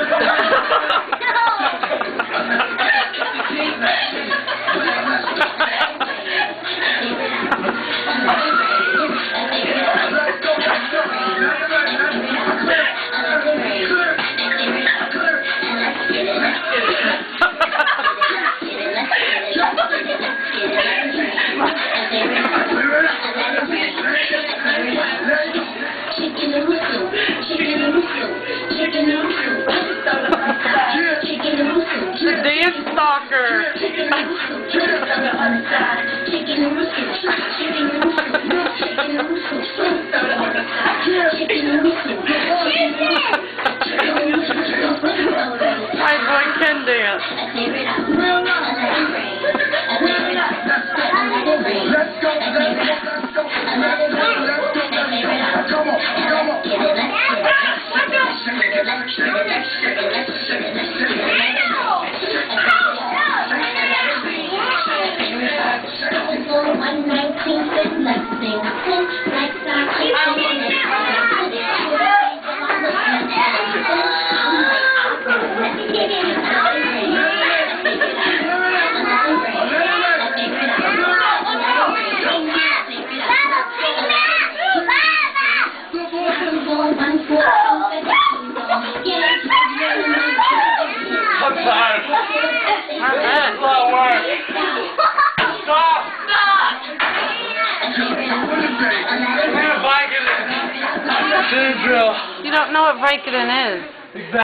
The dance stalker. My boy can dance. Let's go. Come on. I'm tired. That's a lot of work. Stop! You don't know what Vicodin is.